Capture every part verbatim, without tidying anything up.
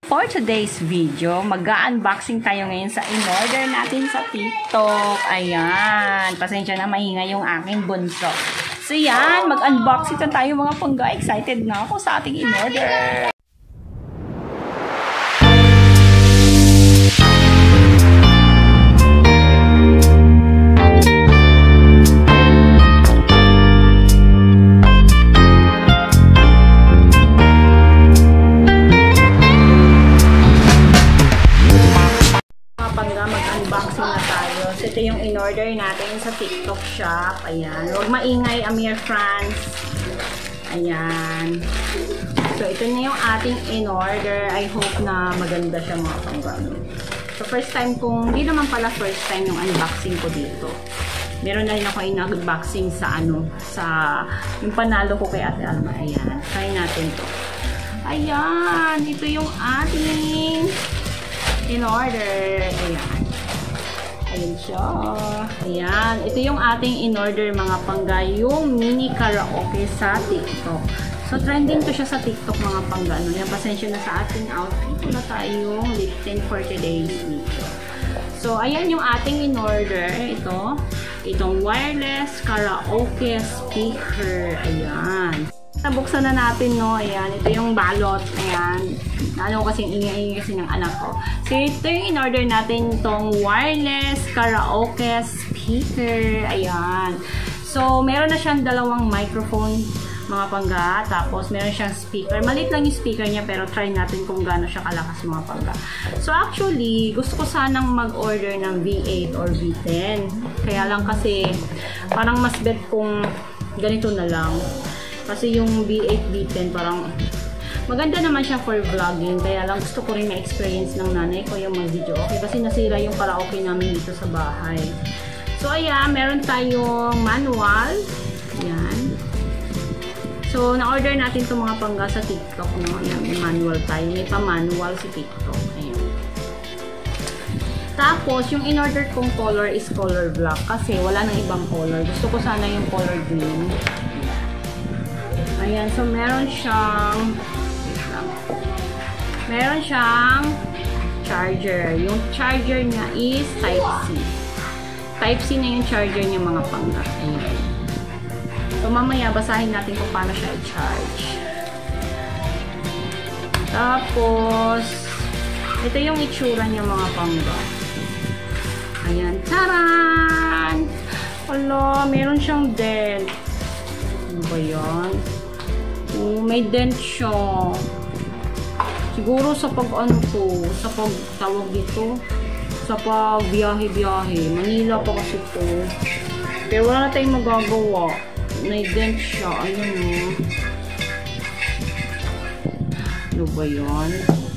For today's video, mag-unboxing tayo ngayon sa in-order natin sa TikTok. Ayan, pasensya na mahinga yung aking bunso. So yan, mag-unboxing na tayo mga pangga. Excited na ako sa ating in-order. Mag-unboxing na tayo. So, ito yung in-order natin sa TikTok shop. Ayan. Huwag maingay, Amir France. Ayan. So, ito na yung ating in-order. I hope na maganda siya mga panggano. So, first time kong, hindi naman pala first time yung unboxing ko dito. Meron na rin ako in-unboxing sa ano, sa yung panalo ko kay Ate Alma. Ayan. Try natin to. Ayan. Ito yung ating in-order. Ayan. Ayan siya. Ayan. Ito yung ating in-order mga pangga. Yung mini karaoke sa TikTok. So, trending to siya sa TikTok mga pangga. Ano? Yan, pasensya na sa ating outfit. Wala tayong lip tint for today's video. So, ayan yung ating in-order. Ito. Itong wireless karaoke speaker. Ayan. Buksan na natin, no? Ayan. Ito yung balot. Ayan. Ano kasi ingay-ingay kasi ng anak ko. So, ito yung in-order natin itong wireless karaoke speaker. Ayan. So, meron na siyang dalawang microphone, mga pangga. Tapos, meron siyang speaker. Maliit lang yung speaker niya, pero try natin kung gaano siya kalakas, mga pangga. So, actually, gusto ko sanang mag-order ng V eight or V ten. Kaya lang kasi, parang mas bet kung ganito na lang. Kasi yung V eight, V ten parang maganda naman siya for vlogging. Kaya lang gusto ko rin na-experience ng nanay ko yung mag-video. Okay, kasi nasira yung karaoke namin dito sa bahay. So, ayan. Meron tayong manual. Ayan. So, na-order natin itong mga pangga sa TikTok. No? Ayan, may manual tayo. May pa-manual sa TikTok. Ayan. Tapos, yung in-order kong color is color black. Kasi wala nang ibang color. Gusto ko sana yung color green. Ayan, so meron siyang meron siyang charger. Yung charger niya is Type-C. Type-C na yung charger niya mga pangga. Ayan. So mamaya basahin natin kung paano siya i-charge. Tapos ito yung itsura niya mga pangga. Ayan, taran! Wala, meron siyang dent. Ano ba yan? Oh, may dent siya. Siguro sa pag ano to, sa pag tawag dito, sa pag biyahe-biyahe. Manila pa kasi to. Pero wala na tayong magagawa. May dent siya. Ayun o. Ano ba yan?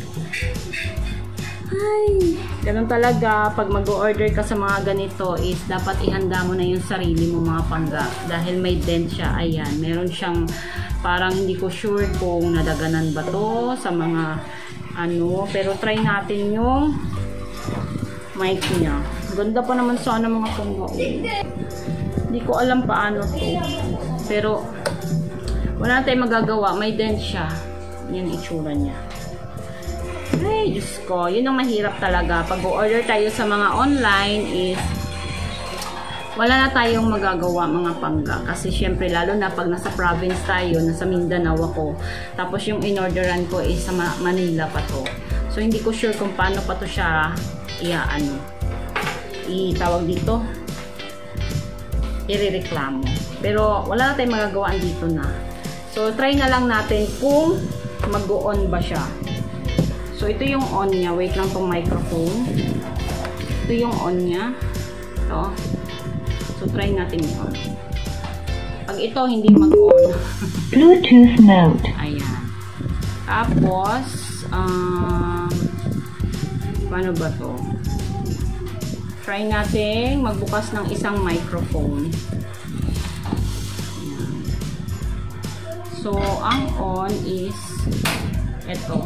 Ay, ganun talaga. Pag mag-order ka sa mga ganito is dapat ihanda mo na yung sarili mo mga pangga. Dahil may dent siya. Ayan, meron siyang parang hindi ko sure kung nadaganan ba to sa mga ano, pero try natin yung mic niya. Ganda pa naman sana mga pangga. Hindi ko alam paano to, pero wala tayong magagawa. May dent siya. Yan itsura niya. Ay, Diyos ko, yun ang mahirap talaga pag order tayo sa mga online is wala na tayong magagawa mga pangga. Kasi syempre, lalo na pag nasa province tayo, nasa Mindanao ako. Tapos yung in-orderan ko is sa Manila pa to. So, hindi ko sure kung paano pa to siya i-ano. I-tawag dito. I-reklamo. Pero, wala na tayong magagawa dito na. So, try na lang natin kung mag-on ba siya. So, ito yung on niya. Wait lang tong microphone. Ito yung on niya. Ito. So, try natin yun. Pag ito, hindi mag-on. Bluetooth mode. Ayan. Tapos, um, paano ba to? Try natin magbukas ng isang microphone. Ayan. So, ang on is ito.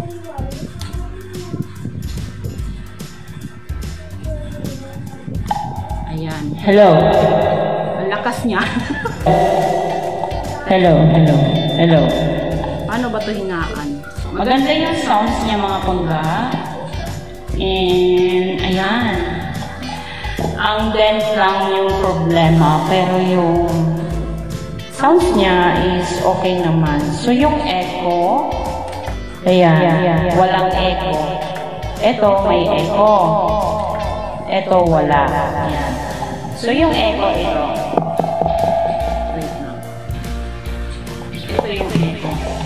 Ayan. Hello. Ang lakas niya. Hello, hello, hello. Paano ba ito hinaan? Maganda yung sounds niya mga pangga. And, ayan. Ang dent lang yung problema, pero yung sounds niya is okay naman. So, yung echo, ayan, walang echo. Ito, may echo. Ito, wala. Ayan. So, yung echo, ito. Wait lang. Ito yung echo.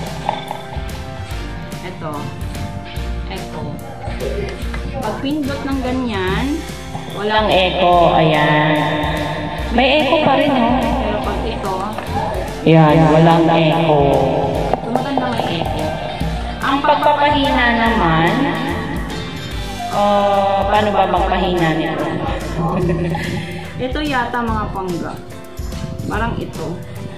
Ito. Echo. Pag pindot ng ganyan, walang echo. Ayan. May echo pa rin, no? Pero pag ito, ayan, walang echo. So, maganda may echo. Ang pagpapahina naman, uh, paano ba magpahina nito? Ito yata mga pangga. Parang ito.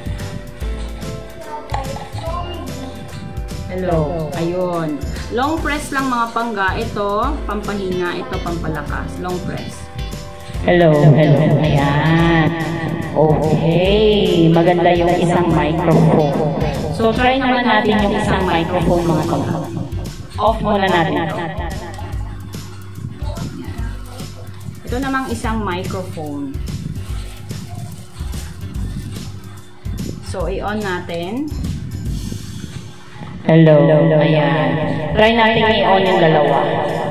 Hello. Ayun. Long press lang mga pangga. Ito, pampahina. Ito, pampalakas. Long press. Hello. Hello. Ayan. Okay. Maganda yung isang microphone. So, try naman natin yung isang microphone mga pangga. Off muna natin. Ito namang isang microphone. So, i-on natin. Hello. Ayan. Try natin i-on yung dalawa.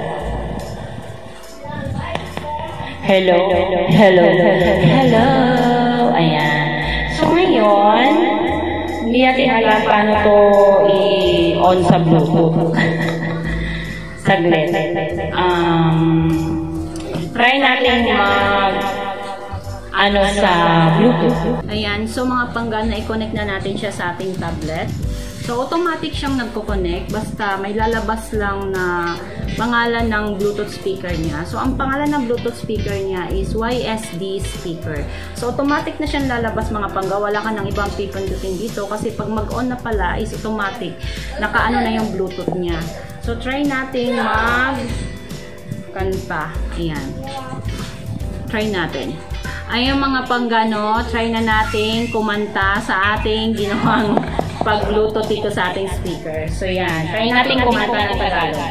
Hello. Hello. Hello. Ayan. So, ngayon, hindi natin alam paano to i-on sa Bluetooth. Saglit. Um... Try natin mag ano sa Bluetooth. Ayan, so mga pangga na i-connect na natin siya sa ating tablet. So automatic siyang nagko-connect basta may lalabas lang na pangalan ng Bluetooth speaker niya. So ang pangalan ng Bluetooth speaker niya is Y S D speaker. So automatic na siyang lalabas mga pangga. Wala ka nang ibang pipindutin dito kasi pag mag-on na pala is automatic. Nakaano na yung Bluetooth niya. So try natin mag kanta. Ayan. Try natin. Ayun mga panggano, try na natin kumanta sa ating ginawang pag-Bluetooth dito sa ating speaker. So, yan. Try natin kumanta ng Tagalog.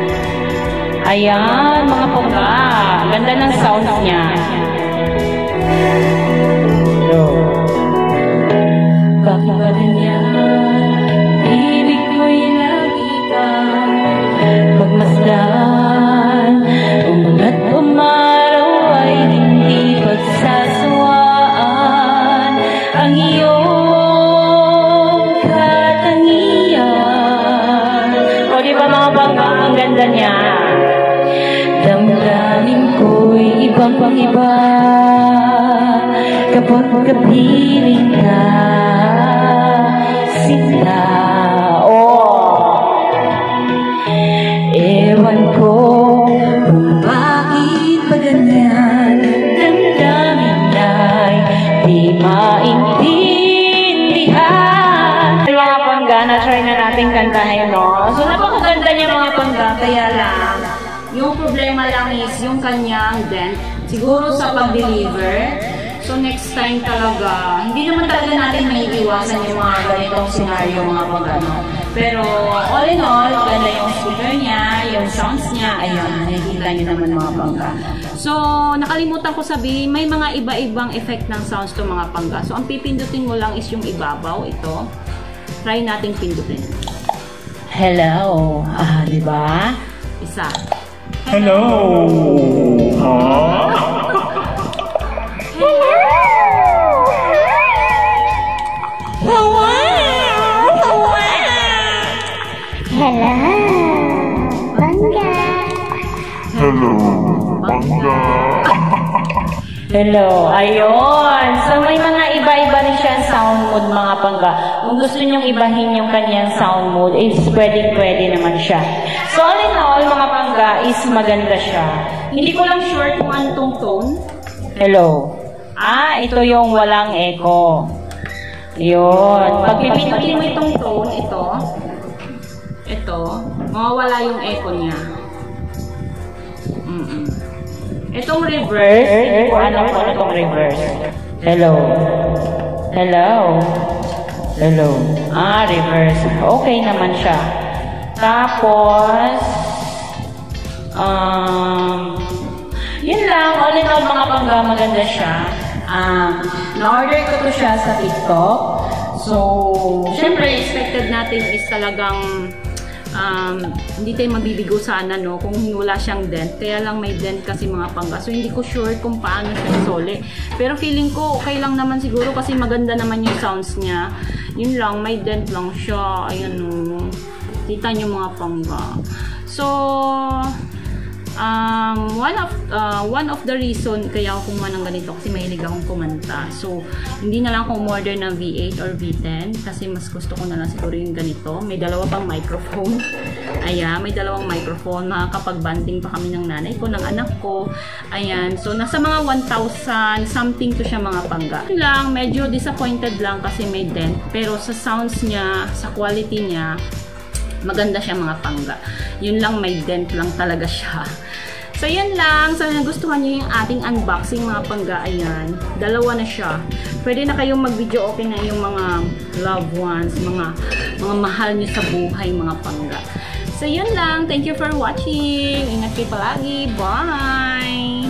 Ayan, mga pangga. Ganda ng sound niya. Hello. Bakit ba din yan? Ibig ko'y lagi kang pagmasdan. Umagat umaraw ay hindi pagsasawaan ang iyong katangian. O di ba mga bangga, ang ganda niya? Damdamin ko'y ibang pang iba kapag kapiling ka sila. Oh, ewan ko bakit pa ganyan, damdamin ay di maintindihan. Mga pangga, na-try na natin kantahin, no? So, napakaganda niya mga pangga, kaya lang, yung problema lang is yung kanyang dent, siguro sa pag-deliver. So, next time talaga, hindi naman talaga natin maiiwasan yung mga ganitong scenario mga pangga, no? Pero, all in all, ganda yung speaker niya, yung sounds niya, ayun, nakikita niyo naman mga pangga. So, nakalimutan ko sabihin, may mga iba-ibang effect ng sounds to mga pangga. So, ang pipindutin mo lang is yung ibabaw, ito. Try nating pindutin. Hello. Ah, di ba? Isa. Hello. Huh? Hello, Bangga. Hello, Bangga. Hello, ayun. So, may mga iba-iba rin siyang sound mode, mga pangga. Kung gusto nyong ibahin yung kanyang sound mode, is pwede-pwede naman siya. So, all in all, mga pangga, is maganda siya. Hindi ko lang sure kung ano tong tone. Hello. Ah, ito yung walang echo. Yun. Pag pipindutin mo itong tone, ito, ito, mawawala yung echo niya. Mm-mm. Itong reverse, kung ano po itong reverse. Hello. Hello. Hello. Ah, reverse. Okay naman siya. Tapos, um, yun lang. All in all, mga pangga, maganda siya. Um, na-order ko to siya sa TikTok. So, syempre, expected natin is talagang um, hindi tayo mabibigo sana, no, kung wala siyang dent. Kaya lang may dent kasi mga pangga. So, hindi ko sure kung paano siya isole. Pero feeling ko, okay lang naman siguro kasi maganda naman yung sounds niya. Yun lang, may dent lang siya. Ayan, no. Kita niyo mga pangga. So, um, one of uh, one of the reason kaya ako kumuha ng ganito kasi mahilig akong kumanta. So, hindi na lang ako umorder ng V eight or V ten kasi mas gusto ko na lang siguro yung ganito. May dalawa pang microphone. Ayan, may dalawang microphone. Makakapag-banding pa kami ng nanay ko, ng anak ko. Ayan, so nasa mga one thousand something to siya mga pangga. Yun lang, medyo disappointed lang kasi may dent. Pero sa sounds niya, sa quality niya, maganda siya mga pangga. Yun lang, may dent lang talaga siya. So, yun lang. So, nagustuhan nyo yung ating unboxing mga pangga. Ayan. Dalawa na siya. Pwede na kayong mag-video okay na yung mga loved ones, mga, mga mahal nyo sa buhay mga pangga. So, yun lang. Thank you for watching. Ingat kayo palagi. Bye!